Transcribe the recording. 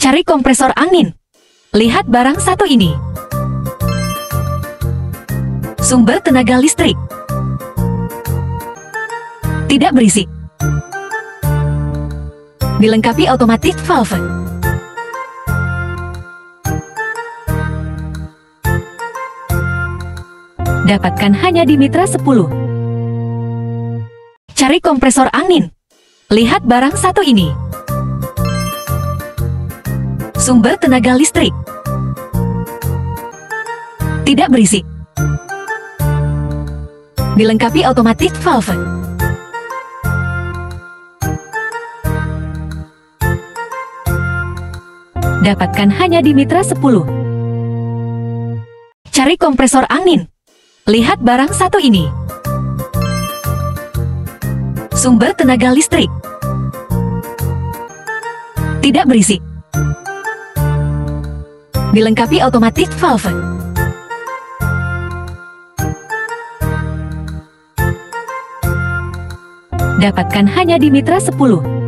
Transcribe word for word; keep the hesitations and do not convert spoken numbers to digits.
Cari kompresor angin. Lihat barang satu ini. Sumber tenaga listrik. Tidak berisik. Dilengkapi otomatis valve. Dapatkan hanya di Mitra sepuluh. Cari kompresor angin. Lihat barang satu ini. Sumber tenaga listrik. Tidak berisik. Dilengkapi otomatis valve. Dapatkan hanya di Mitra sepuluh. Cari kompresor angin. Lihat barang satu ini. Sumber tenaga listrik. Tidak berisik. Dilengkapi otomatis valve. Dapatkan hanya di Mitra sepuluh.